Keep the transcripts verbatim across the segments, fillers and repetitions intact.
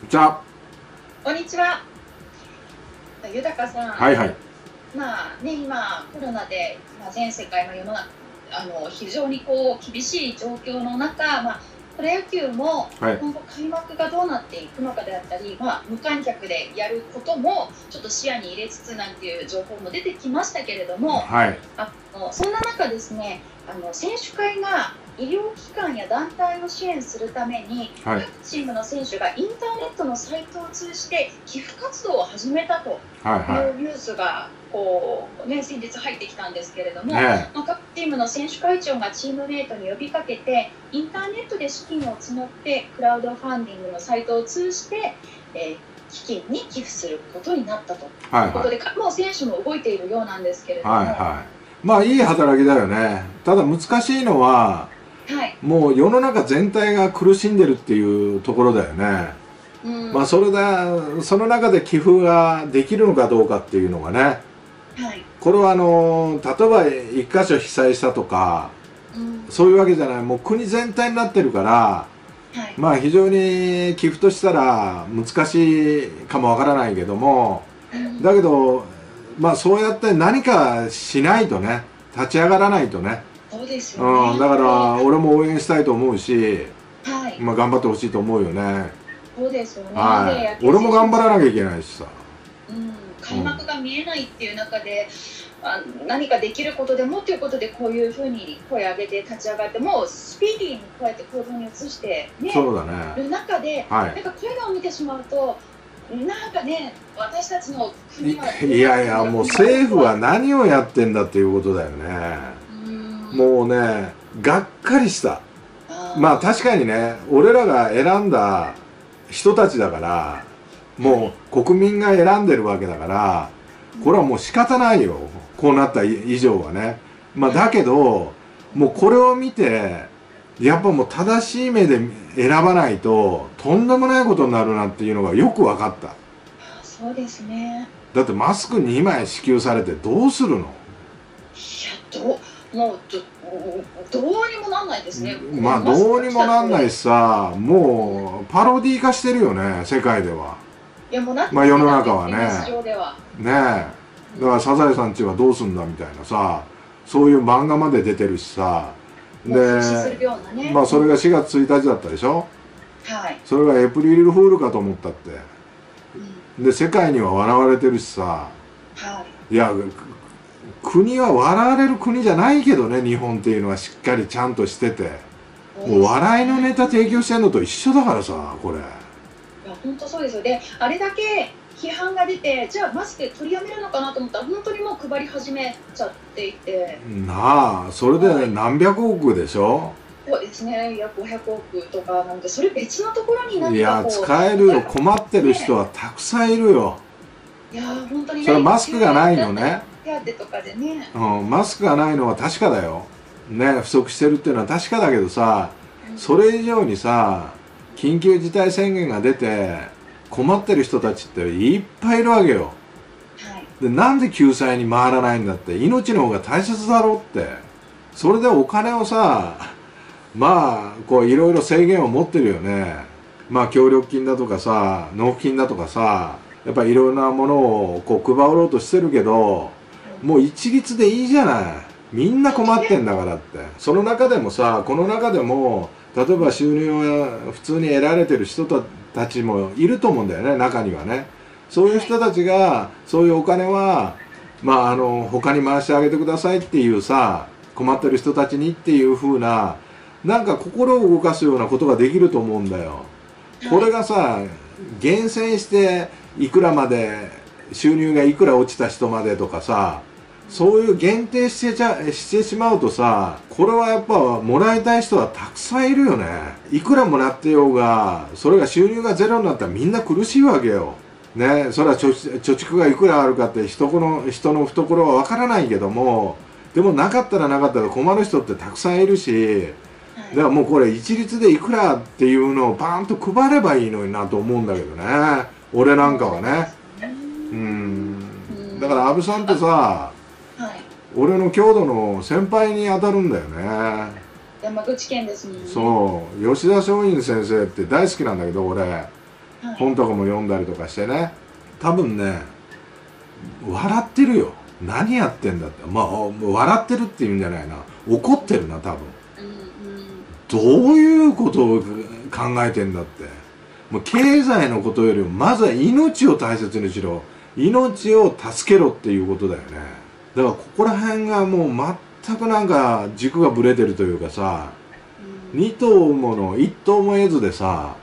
じゃあ、 こんにちは。豊さん。 はいはい。 まあね、今コロナで、まあ、全世界の世の中、あの非常にこう厳しい状況の中、まあ、プロ野球もはい今後開幕がどうなっていくのかであったり、まあ、無観客でやることもちょっと視野に入れつつなんていう情報も出てきましたけれども、 はい。 あのそんな中ですね、あの選手会が医療機関や団体を支援するために、 はい。 各チームの選手がインターネットのサイトを通じて寄付活動を始めたとはいはいうニュースがこう、ね、先日入ってきたんですけれども、 ねまあ、各チームの選手会長がチームメイトに呼びかけてインターネットで資金を募ってクラウドファンディングのサイトを通じて、えー基金に寄付することになったとはいはい。 いうことで、もう選手も動いているようなんですけれども、 はいはい。まあいい働きだよね。ただ難しいのは、 はい、 もう世の中全体が苦しんでるっていうところだよね。 うん、 まあそれだ、その中で寄付ができるのかどうかっていうのがね。 はい、 これはあの、例えば一箇所被災したとか、 うん、 そういうわけじゃない。もう国全体になってるから、 はい、 まあ非常に寄付としたら難しいかもわからないけども、 うん、 だけど、まあそうやって何かしないとね、立ち上がらないとね。 そうですよね。 うん、だから俺も応援したいと思うし、 はい、 まあ頑張ってほしいと思うよね。 そうですよね。 はい。 で俺も頑張らなきゃいけないしさ。 うん、開幕が見えないっていう中で、あ何かできることでもということでこういうふうに声を上げて立ち上がってもうスピーディーにこうやって行動に移してね、 そうだね。 る中で、 はいなんかこういうのを見てしまうとなんかね、私たちの国は、 いやいや、もう政府は何をやってんだっていうことだよね。もうね、がっかりした。まあ確かにね、俺らが選んだ人たちだから、もう国民が選んでるわけだから、これはもう仕方ないよ。こうなった以上はね。まあだけど、もうこれを見て、やっぱもう正しい目で選ばないと、とんでもないことになるなっていうのがよく分かった。 そうですね。 だってマスクにまい支給されてどうするの？いや、 どう、もうど、どうにもなんないですね。 まあどうにもなんないしさ、もうパロディ化してるよね、世界では。 いやもうなってまあ世の中はね。ねえ。だからサザエさんちはどうすんだみたいなさ、そういう漫画まで出てるしさ。で、ね、まあそれがしがつついたちだったでしょ。はい。それがエプリルフールかと思ったって。うん、で、世界には笑われてるしさ。はい。いや、国は笑われる国じゃないけどね、日本っていうのはしっかりちゃんとしてて。もう笑いのネタ提供してんのと一緒だからさ、これ。いや、本当そうですよ。で、あれだけ批判が出て、じゃあマスク取りやめるのかなと思ったら本当にもう配り始めちゃっていて、 なあ、それで何百億でしょ。 そうですね、約ごひゃくおくとかなんで、それ別のところに何かこう、 いや使えるよ。困ってる人はたくさんいるよ。 いや本当にね、 それマスクがないのね。 手当とかでね、 うん、マスクがないのは確かだよね。不足してるっていうのは確かだけどさ、それ以上にさ、緊急事態宣言が出て困ってる人たちっていっぱいいるわけよ。で、なんで救済に回らないんだって。命の方が大切だろうって。それでお金をさ、まあこういろいろ制限を持ってるよね。まあ協力金だとかさ、納付金だとかさ、やっぱりいろんなものをこう配ろうとしてるけど、もう一律でいいじゃない。みんな困ってんだからって。その中でもさ、この中でも例えば収入を普通に得られてる人たちもいると思うんだよね、中にはね。そういう人たちがそういうお金はまああの他に回してあげてくださいっていうさ、困ってる人たちにっていう風な、なんか心を動かすようなことができると思うんだよ。これがさ、厳選していくらまで収入がいくら落ちた人までとかさ、そういう限定してちゃしてしまうとさ、これはやっぱもらいたい人はたくさんいるよね。いくらもらってようが、それが収入がゼロになったらみんな苦しいわけよ。ね、それは貯蓄がいくらあるかって人の人の懐はわからないけども、でもなかったらなかったら困る人ってたくさんいるし、だからもうこれ一律でいくらっていうのをパーンと配ればいいのになと思うんだけどね、俺なんかはね。うん、だから安倍さんってさ、俺の郷土の先輩に当たるんだよね。 山口県ですもんね。 そう、吉田松陰先生って大好きなんだけど俺、 はい本とかも読んだりとかしてね、多分ね笑ってるよ。何やってんだって、まあ笑ってるっていうんじゃないな、怒ってるな多分。 うんうん、 どういうことを考えてんだって。もう経済のことよりもまずは命を大切にしろ、命を助けろっていうことだよね。だからここら辺がもう全くなんか軸がぶれてるというかさ、 うん、 に頭ものいち頭も得ずでさ、 はい、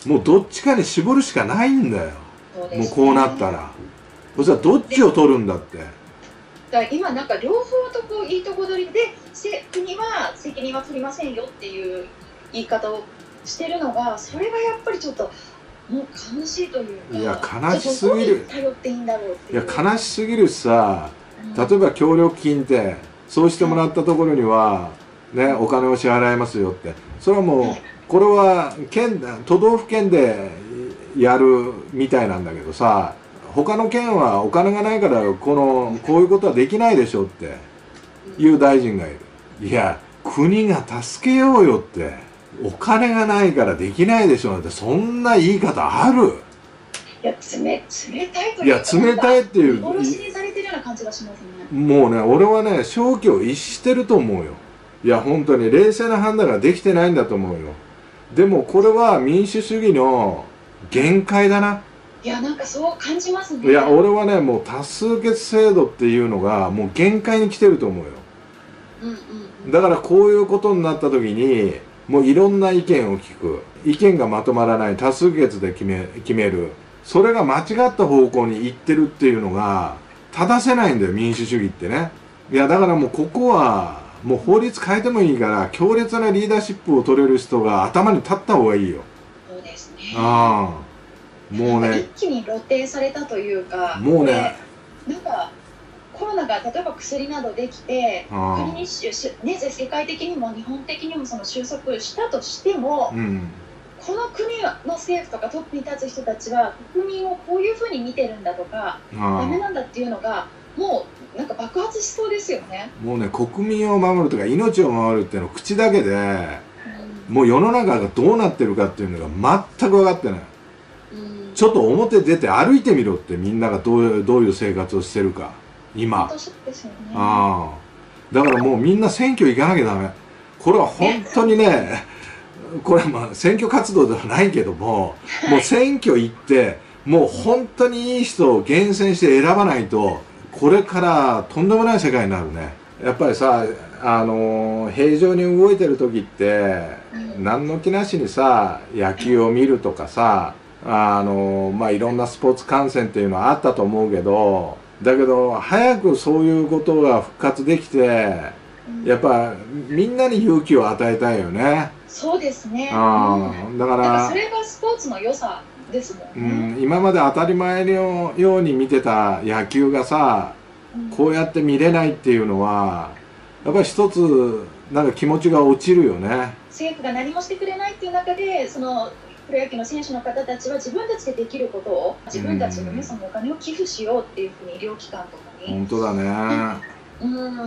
もうどっちかに絞るしかないんだよ。 そうですね、 もうこうなったらそしたらどっちを取るんだって。 だから今なんか両方とこいいとこ取りで、国は責任は取りませんよっていう言い方をしてるのが、それがやっぱりちょっともう悲しいというか、 いや悲しすぎる。 頼っていいんだろうっていう。 いや悲しすぎるしさ、 うん、 例えば協力金ってそうしてもらったところには、ね、お金を支払いますよって、それはもう、はい、これは県都道府県でやるみたいなんだけどさ、他の県はお金がないからこのこういうことはできないでしょっていう大臣がいる。いや国が助けようよって、お金がないからできないでしょって、そんな言い方ある？ いや冷冷たいというか、 いや冷たいっていう、 殺しにされてるような感じがしますね。 もうね俺はね正気を逸してると思うよ。いや本当に冷静な判断ができてないんだと思うよ。でもこれは民主主義の限界だな。 いやなんかそう感じますね。 いや俺はねもう多数決制度っていうのがもう限界に来てると思うよ。 うんうんうん、 だからこういうことになった時にもういろんな意見を聞く、意見がまとまらない、多数決で決め、決める、それが間違った方向に行ってるっていうのが正せないんだよ民主主義ってね。いやだからもうここはもう法律変えてもいいから強烈なリーダーシップを取れる人が頭に立った方がいいよ。 そうですね。 ああもうね一気に露呈されたというか、 もうねなんかコロナが例えば薬などできて仮に、ね、世界的にも日本的にもその収束したとしても、うん、この国の政府とかトップに立つ人たちは国民をこういうふうに見てるんだとかダメなんだっていうのがもうなんか爆発しそうですよね。 もうね国民を守るとか命を守るっていうのを口だけで、うん、もう世の中がどうなってるかっていうのが全く分かってない、うん、ちょっと表出て歩いてみろって、みんながどういう、どういう生活をしてるか今。 ですよね。 ああだからもうみんな選挙行かなきゃダメ。これは本当にねこれはまあ選挙活動ではないけども、もう選挙行ってもう本当にいい人を厳選して選ばないとこれからとんでもない世界になるね。やっぱりさあの平常に動いてる時って何の気なしにさ野球を見るとかさあのまあいろんなスポーツ観戦っていうのはあったと思うけど、だけど早くそういうことが復活できて、やっぱみんなに勇気を与えたいよね。 そうですね。 あ、うん、だからそれがスポーツの良さですもんね。 うん、今まで当たり前のように見てた野球がさ、うん、こうやって見れないっていうのはやっぱり一つなんか気持ちが落ちるよね。 政府が何もしてくれないっていう中でそのプロ野球の選手の方たちは自分たちでできることを自分たちの、ね、そのお金を寄付しようっていうふうに医療機関とかに。 本当だね。 うん、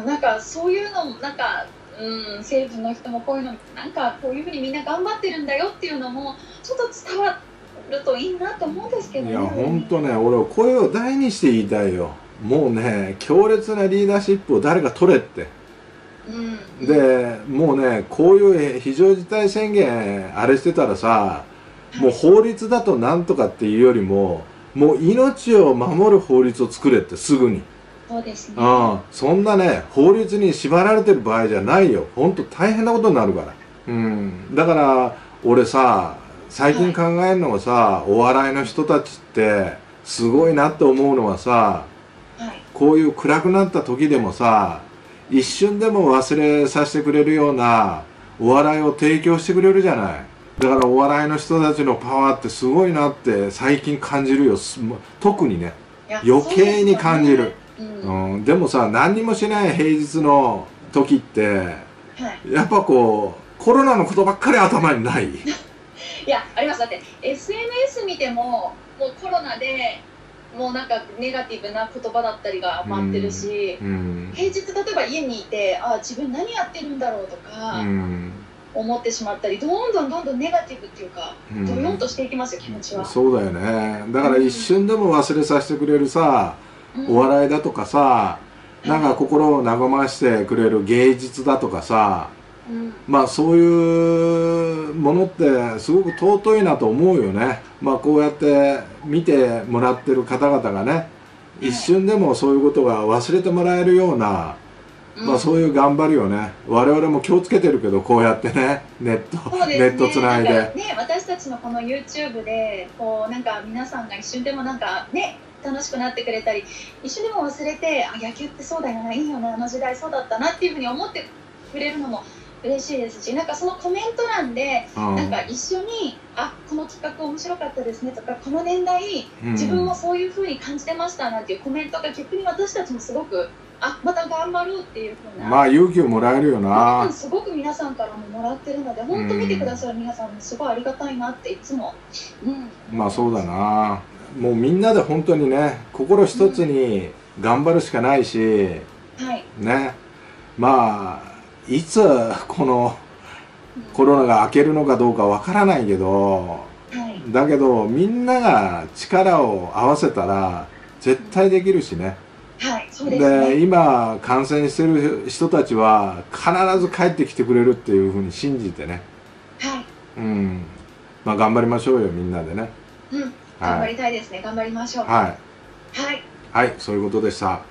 なんかそういうのもなんか、うん、政府の人もこういうのなんかこういうふうにみんな頑張ってるんだよっていうのもちょっと伝わるといいなと思うんですけどね。 いや本当ね俺は声を大にして言いたいよ。もうね強烈なリーダーシップを誰か取れって。うん、でもうねこういう非常事態宣言あれしてたらさ、もう法律だとなんとかっていうよりももう命を守る法律を作れってすぐに。 そうですね。 ああそんなね法律に縛られてる場合じゃないよ。ほんと大変なことになるから。うん、だから俺さ最近考えるのはさ、はい、お笑いの人たちってすごいなって思うのはさ、はい、こういう暗くなった時でもさ一瞬でも忘れさせてくれるようなお笑いを提供してくれるじゃない。だからお笑いの人たちのパワーってすごいなって最近感じるよ。特にね余計に感じる。うん、でもさ何にもしない平日の時って、はい、やっぱこうコロナのことばっかり頭にない？いやあります。だって エスエヌエス 見てももうコロナでもうなんかネガティブな言葉だったりが余ってるし、うんうん、平日例えば家にいてあ自分何やってるんだろうとか、うん、 思ってしまったり、どんどんどんどんネガティブっていうか、 うんドヨンとしていきますよ、気持ちは。 そうだよね。だから一瞬でも忘れさせてくれるさ、 うん、 お笑いだとかさ、なんか心を和ましてくれる芸術だとかさ、うん、まあそういうものってすごく尊いなと思うよね。まあこうやって見てもらってる方々がね、一瞬でもそういうことが忘れてもらえるような、まあそういう頑張りをね、我々も気をつけてるけど、こうやってね、ネット、ね、ネットつないで。 ね、私たちのこの YouTube で、こうなんか皆さんが一瞬でもなんかね、楽しくなってくれたり、一瞬でも忘れて、あ、野球ってそうだよな、いいよな、あの時代そうだったなっていうふうに思ってくれるのも嬉しいですし、なんかそのコメント欄で、なんか一緒に、あ、この企画面白かったですねとか、この年代、自分もそういうふうに感じてましたなんていうコメントが逆に私たちもすごく、あ、また頑張ろうっていうふうな、 まあ勇気をもらえるよな。 すごく皆さんからももらってるので、本当見てくださる皆さんもすごいありがたいなっていつも、 うん、まあそうだな。もうみんなで本当にね、心一つに頑張るしかないし、 うん、はい、 ね、まあいつこのコロナが明けるのかどうかわからないけど、はい、だけどみんなが力を合わせたら絶対できるしね。 はい、そうですね。 で、今感染してる人たちは必ず帰ってきてくれるっていうふうに信じてね。 はい。 うん。まあ頑張りましょうよ、みんなでね。 うん。頑張りたいですね。はい、頑張りましょう。 はい。 はい。 はい、そういうことでした。